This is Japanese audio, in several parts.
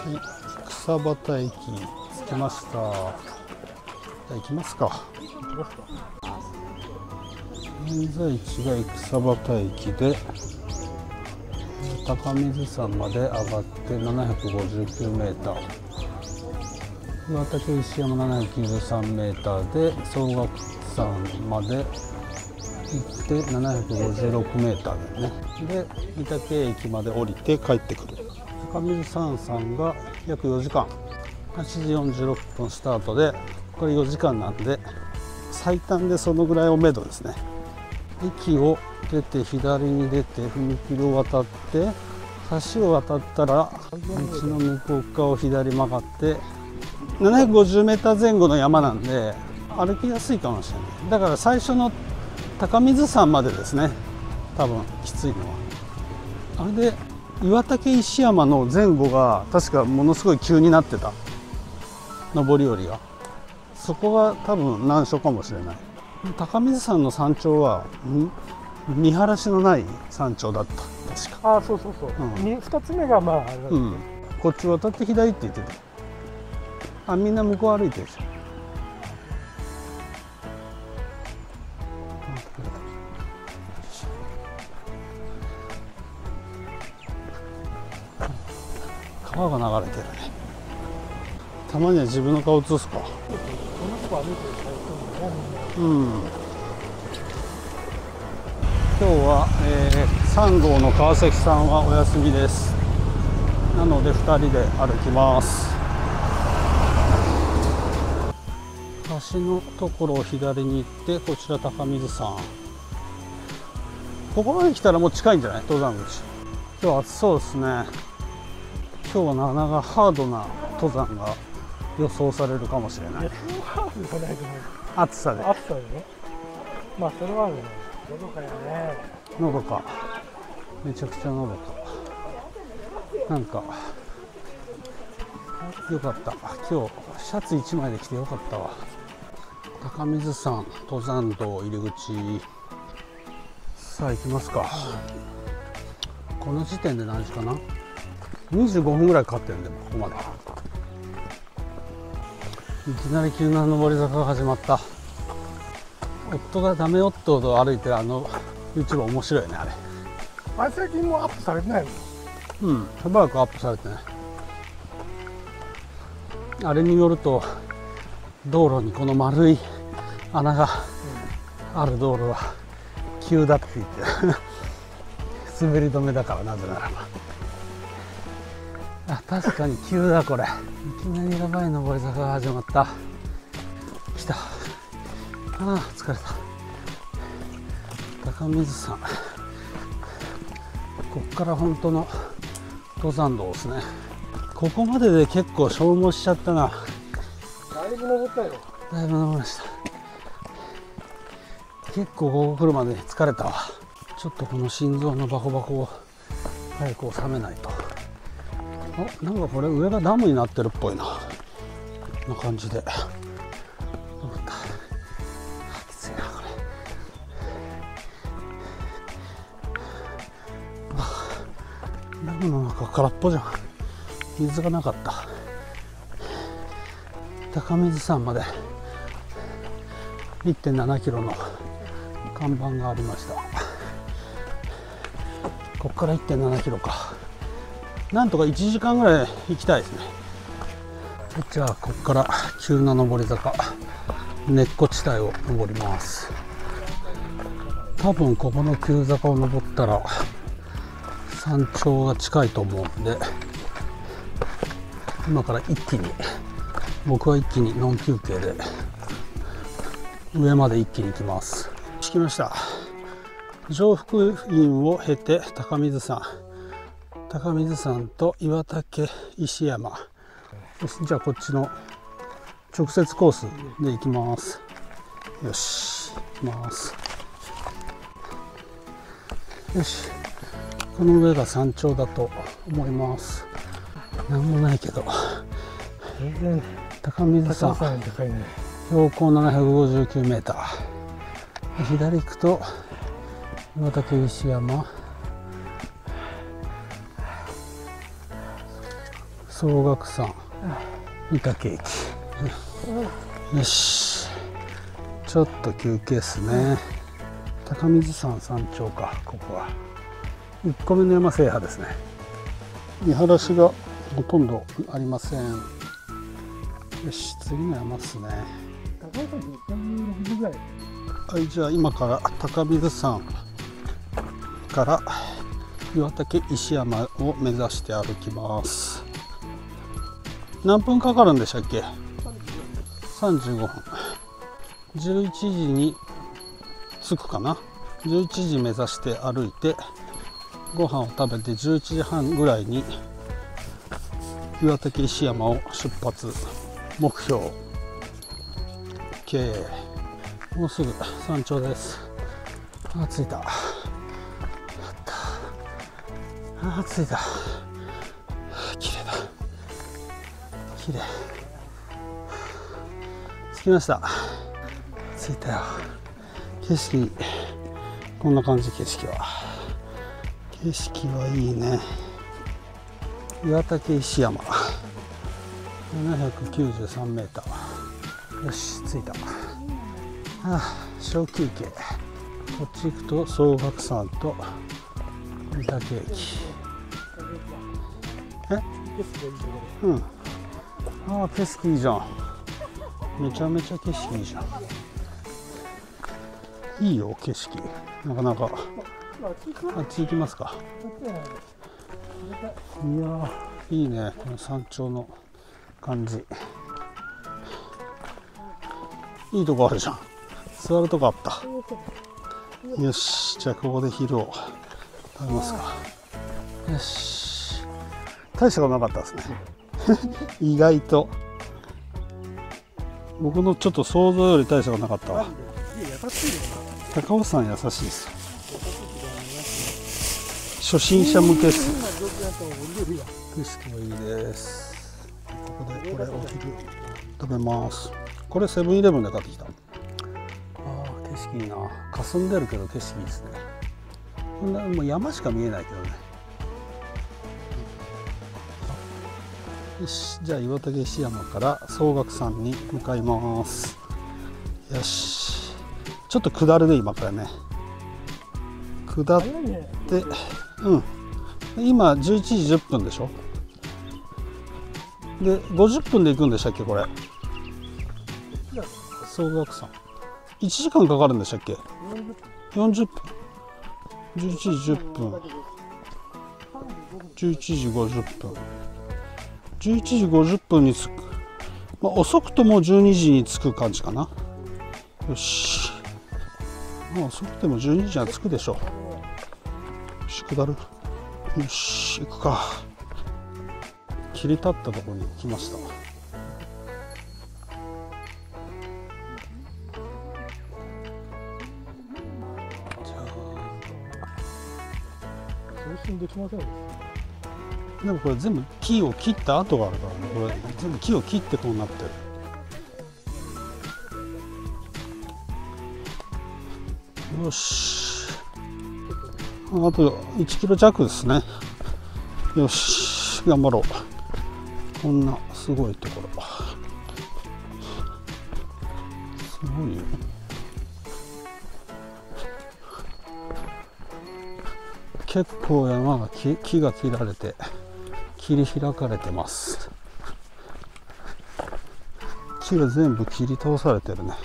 い、草畑駅着きました。じゃあ行きますか。現在地が草畑駅で、高水山まで上がって759メーター、岩岳石山793メーターで総岳山まで行って756メーターだよね。で御嶽駅まで降りて帰ってくる。高水山さんが約4時間、8時46分スタートで、これ4時間なんで最短でそのぐらいをめどですね。駅を出て左に出て踏切を渡って橋を渡ったら道の向こう側を左曲がって750メーター前後の山なんで歩きやすいかもしれない。だから最初の高水山までですね、多分きついのは。あれで岩岳石山の前後が確かものすごい急になってた、上り下りが。そこが多分難所かもしれない。高水山の山頂は見晴らしのない山頂だった確か。 ああ、そうそうそう、2つ目がまああれだ、 こっち渡って左って言ってた。あ、みんな向こう歩いてるじゃん。川が流れてるね。たまには自分の顔映すか。 この子歩いてる今日は、3号の川崎さんはお休みです。なので2人で歩きます。橋のところを左に行って、こちら高水山。ここまで来たらもう近いんじゃない？登山口。今日暑そうですね。今日はなかなかハードな登山が予想されるかもしれない。暑さで。 暑さでね。まあそれはあるね。のどかやね。 のどか。めちゃくちゃのどか。なんかよかった。今日シャツ1枚で着てよかったわ。高水山登山道入り口。さあ行きますか。この時点で何時かな。25分ぐらいかかってるんで、ここまで。いきなり急な上り坂が始まった。夫がダメ夫と歩いてるYouTube 面白いよね、あれ。 あれ最近もうアップされてないの？ しばらくアップされてない。あれによると、道路にこの丸い穴がある道路は急だって言って滑り止めだから、なぜならば。あ、確かに急だこれ。いきなりやばい上り坂が始まった。来た。ああ、疲れた。高水山。こっから本当の登山道ですね。ここまでで結構消耗しちゃったな。 だいぶ登ったよ。 だいぶ登りました。結構ここ来るまで疲れたわ。ちょっとこの心臓のバコバコを早く収めないと。お、なんかこれ上がダムになってるっぽいな。こんな感じで。登った。きついなこれ。ダムの中空っぽじゃん。水がなかった。高水山まで 1.7 キロの看板がありました。ここから 1.7 キロか。なんとか1時間ぐらい行きたいですね。じゃあここから急な上り坂、根っこ地帯を登ります。多分ここの急坂を登ったら山頂が近いと思うんで、今から一気に、僕は一気にノン休憩で上まで一気に行きます。着きました。常福院を経て高水山と岩岳石山。じゃあこっちの直接コースで行きます。よし、行きます。よし、この上が山頂だと思います。なんもないけど、 全然高水山、 高いね。 標高759メーター。左行くと岩岳石山、 総岳山御嶽駅。よし、ちょっと休憩ですね。高水山山頂か、ここは1個目の山制覇ですね。見晴らしがほとんどありません。よし、次の山ですね。はい、じゃあ今から高水山から岩岳石山を目指して歩きます。何分かかるんでしたっけ？35分。11時に着くかな。11時目指して歩いてご飯を食べて11時半ぐらいに岩岳石山を出発。目標 OK。 もうすぐ山頂です。あ、着いた。あ、着いた。綺麗だ。綺麗。着きました。着いたよ。景色こんな感じ。景色はいいね。岩岳石山793メーター。よし、着いた。小休憩。こっち行くと総岳山と御嶽駅。うん。景色いいじゃん。めちゃめちゃ景色いいじゃん。いいよ、景色。なかなか。あっち行きますか。いやー、いいね、この山頂の感じ。いいとこあるじゃん。座るとこあった。よし、じゃあここで昼を食べますか。よし、大したことなかったですね。意外と僕のちょっと想像より大したことなかったわ。高尾山優しいです。初心者向けです。景色もいいです。ここでこれお昼食べます。これセブンイレブンで買ってきた。景色いいな。霞んでるけど景色いいですね。こんなもう山しか見えないけどね。よし、じゃあ岩岳石山から総岳山に向かいます。よし、ちょっと下るね、今からね。下って、今11時10分でしょ。で50分で行くんでしたっけ、これ。総岳山1時間かかるんでしたっけ。40分。11時10分、11時50分、11時50分に着く。遅くとも12時に着く感じかな。よし、遅くても12時には着くでしょう。よし、下る。よし、行くか。切り立ったところに来ました。できません。でもこれ全部木を切った跡があるからね。これ全部木を切ってこうなってる。よし、あと1キロ弱ですね。よし、頑張ろう。こんなすごいところ、すごいよ。結構山が木が切られて切り開かれてます。木が全部切り倒されてるね。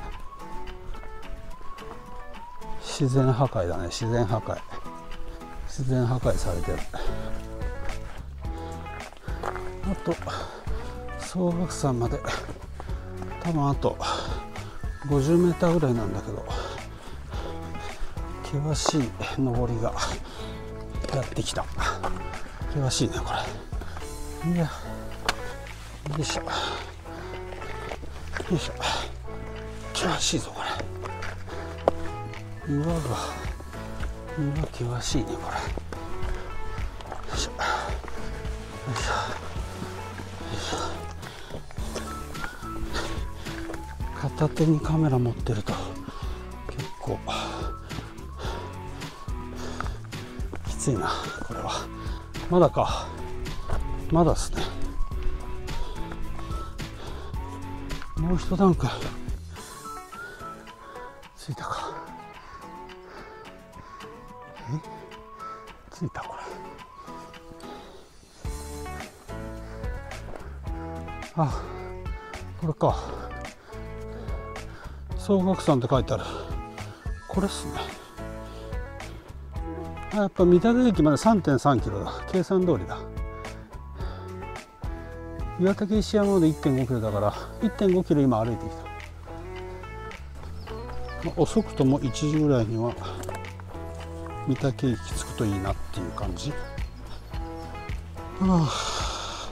自然破壊だね。自然破壊されてる。あと総岳山まで多分あと50メーターぐらいなんだけど、険しい登りがやってきた。険しいね、これ。いや、よいしょ、よいしょ。険しいぞ、これ。岩険しいね、これ。よいしょ、よいしょ、よいしょ。片手にカメラ持ってると結構きついな、これは。まだか、まだですね。 もう一段階着いたか。着いたこれ。あ、これか。総岳山って書いてある。これっすね。あ、やっぱ三鷹駅まで 3.3 キロだ。計算通りだ。岩竹石山まで 1.5 キロだから 1.5 キロ今歩いてきた。遅くとも1時ぐらいには三鷹駅着くといいなっていう感じ。はあ、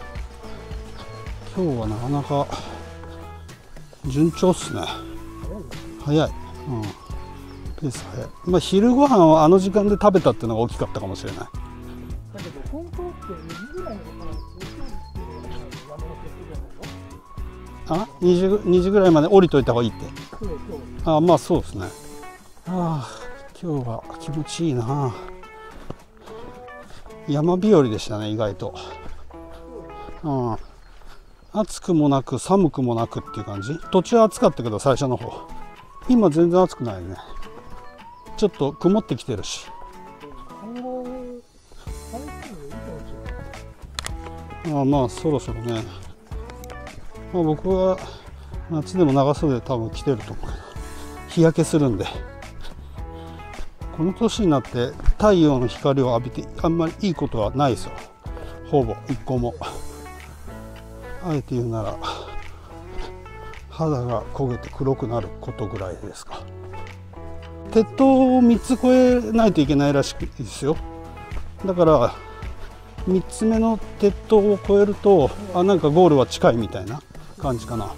今日はなかなか順調っすね。早い、ペース早い。まあ昼ご飯はあの時間で食べたっていうのが大きかったかもしれない。だけど本当って2時ぐらいのあ、2時ぐらいまで降りといた方がいいって。あ、まあそうですね。ああ、今日は気持ちいいな。山日和でしたね、意外と。暑くもなく寒くもなくっていう感じ。途中暑かったけど最初の方。今全然暑くないね。ちょっと曇ってきてるし。まあそろそろね。僕は夏でも長袖で多分着てると思うけど、日焼けするんで。この年になって太陽の光を浴びてあんまりいいことはないですよ。ほぼ一個も。あえて言うなら肌が焦げて黒くなることぐらいですか。鉄塔を3つ越えないといけないらしいですよ。だから3つ目の鉄塔を越えるとなんかゴールは近いみたいな感じかな。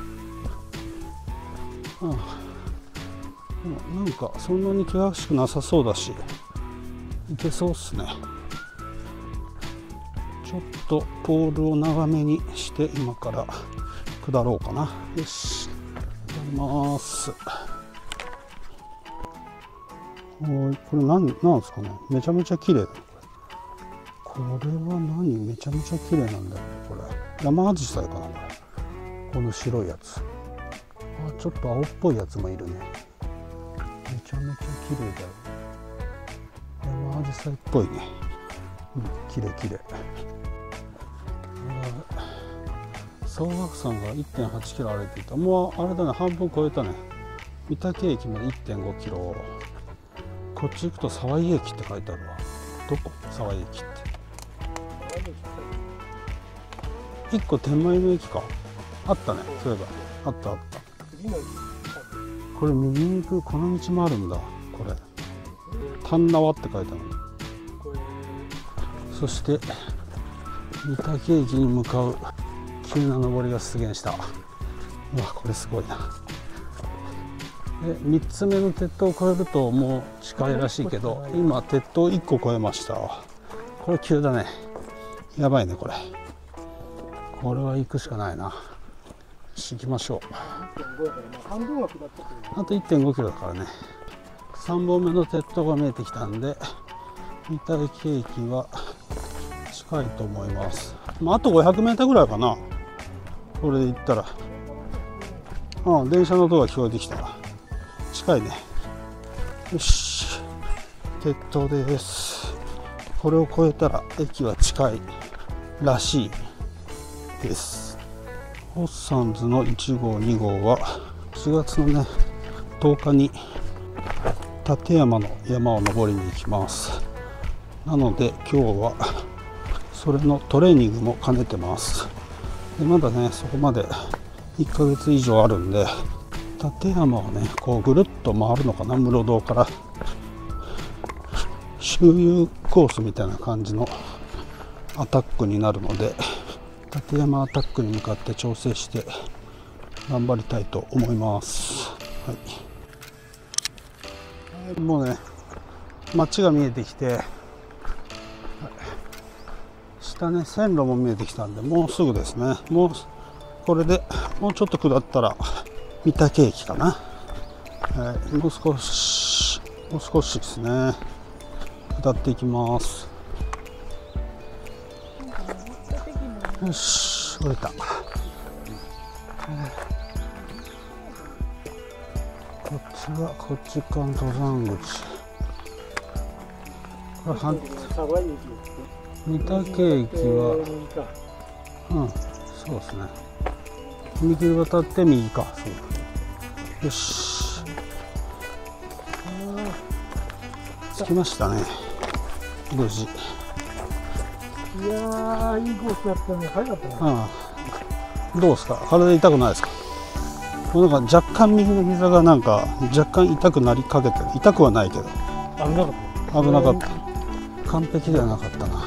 なんかそんなに険しくなさそうだしいけそうっすね。ちょっとポールを長めにして今から下ろうかな。よし、やります。これ何ですかね。めちゃめちゃ綺麗だ。これは何、めちゃめちゃ綺麗なんだよ。これ山アジサイかな。この白いやつ。ちょっと青っぽいやつもいるね。めちゃめちゃ綺麗だよ。山アジサイっぽいね。綺麗綺麗。総岳山が 1.8 キロ歩いていた。もうあれだね、半分超えたね。三鷹駅まで 1.5 キロ。こっち行くと沢井駅って書いてあるわ。どこ？沢井駅って。1個手前の駅か。あったね、そういえば。あったあった。これ右に行くこの道もあるんだ。これ丹縄って書いてある。そして三鷹駅に向かう急な上りが出現した。うわ、これすごいな。で3つ目の鉄塔を越えるともう近いらしいけど、今鉄塔1個越えました。これ急だね。やばいねこれ。これは行くしかないな。行きましょう。あと 1.5 キロだからね。3本目の鉄塔が見えてきたんで三鷹駅は近いと思います。あと 500m ぐらいかな。これで行ったら電車の音が聞こえてきたら近いね。よし、鉄塔です。これを越えたら駅は近いらしいです。ホッサンズの1号2号は4月のね10日に立山の山を登りに行きます。なので今日はそれのトレーニングも兼ねてます。でまだねそこまで1ヶ月以上あるんで、立山をねこうぐるっと回るのかな。室堂から周遊コースみたいな感じのアタックになるので、立山アタックに向かって調整して頑張りたいと思います。はい、もうね街が見えてきて、下ね線路も見えてきたんでもうすぐですね。もうこれでもうちょっと下ったら三鷹駅かな。もう少しですね。下っていきます。よし、降りた。 こっちがこっち側の登山口。これ御嶽駅は、うん、そうですね。踏切渡って右か。そう。よし。着きましたね。無事。 いやー、いいコースだったね。早かったね。 ああ、どうですか。体痛くないですか。なんか若干右の膝がなんか若干痛くなりかけてる。痛くはないけど。 危なかった。 危なかった。完璧ではなかったな。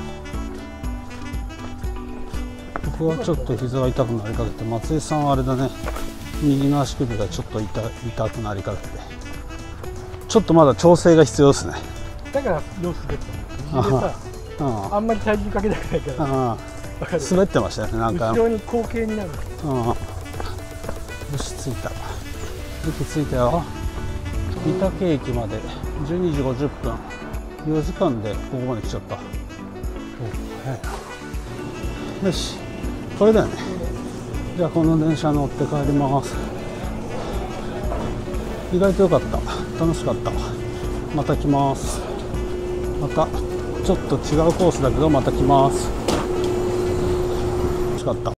僕はちょっと膝が痛くなりかけて、松井さんはあれだね。右の足首がちょっと痛くなりかけて。ちょっとまだ調整が必要ですね。 だから様子出てたの。右でさ、あんまり体重かけたくないから。 滑ってましたよね。なんか後ろに後傾になる。 よし、着いた。駅着いたよ。御嶽駅まで12時50分。4時間でここまで来ちゃった。よし、これだよね。じゃあこの電車乗って帰ります。意外と良かった。楽しかった。また来ます。またちょっと違うコースだけどまた来ます。楽しかった。